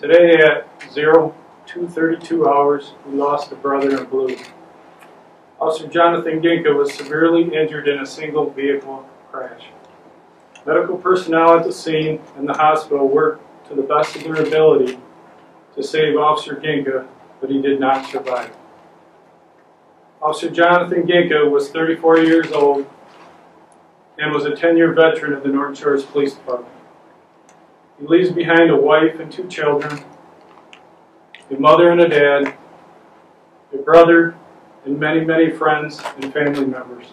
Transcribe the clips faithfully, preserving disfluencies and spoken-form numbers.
Today at zero two thirty-two hours, we lost a brother in blue. Officer Jonathan Ginka was severely injured in a single vehicle crash. Medical personnel at the scene and the hospital worked to the best of their ability to save Officer Ginka, but he did not survive. Officer Jonathan Ginka was thirty-four years old and was a ten-year veteran of the Norton Shores Police Department. He leaves behind a wife and two children, a mother and a dad, a brother, and many, many friends and family members.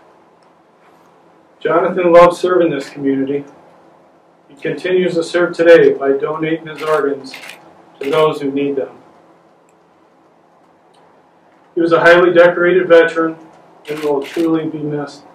Jonathan loved serving this community. He continues to serve today by donating his organs to those who need them. He was a highly decorated veteran and will truly be missed.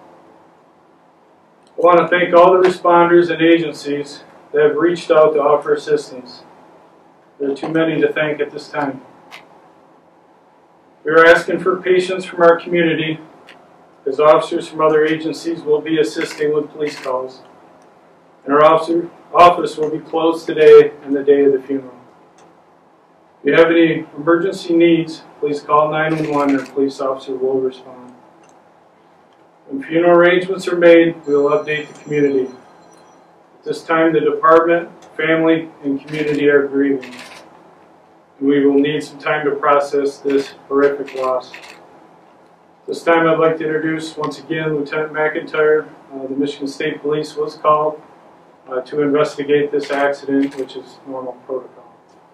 I want to thank all the responders and agencies that have reached out to offer assistance. There are too many to thank at this time. We are asking for patience from our community, as officers from other agencies will be assisting with police calls, and our officer, office will be closed today and the day of the funeral. If you have any emergency needs, please call nine one one and a police officer will respond. When funeral arrangements are made, we will update the community. At this time, the department, family, and community are grieving. We will need some time to process this horrific loss. This time I'd like to introduce once again Lieutenant McIntyre. Uh, the Michigan State Police was called uh, to investigate this accident, which is normal protocol.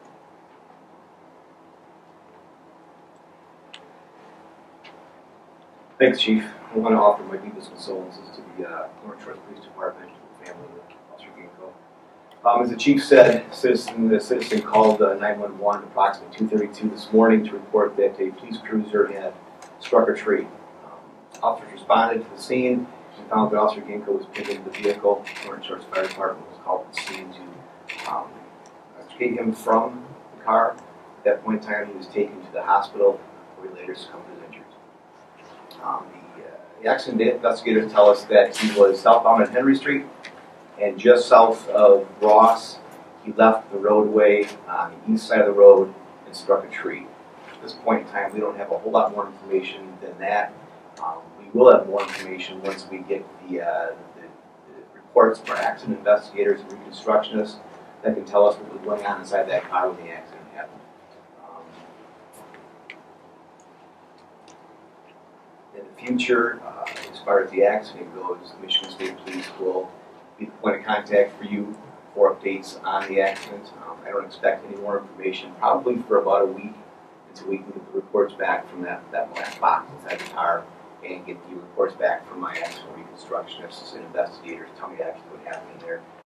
Thanks, Chief. I want to offer my deepest condolences to the uh, Norton Shores Police Department, to the family of Officer Ginka. Um, as the Chief said, citizen, the citizen called uh, nine one one approximately two thirty-two this morning to report that a police cruiser had struck a tree. Um, officers responded to the scene and found that Officer Ginka was pinned into the vehicle. Norton Shores Fire Department was called to the scene to um, extricate him from the car. At that point in time, he was taken to the hospital, where he later succumbed to his injuries. Um, the, uh, the accident investigators tell us that he was southbound on Henry Street, and just south of Ross, he left the roadway on the east side of the road and struck a tree. At this point in time, we don't have a whole lot more information than that. Um, we will have more information once we get the, uh, the, the reports from our accident investigators and reconstructionists that can tell us what was going on inside that car when the accident happened. Um, in the future, uh, as far as the accident goes, the Michigan State Police will be the point of contact for you for updates on the accident. Um, I don't expect any more information, probably for about a week, until we can get the reports back from that, that black box inside the car and get the reports back from my accident reconstructionists and investigators, tell me actually what happened in there.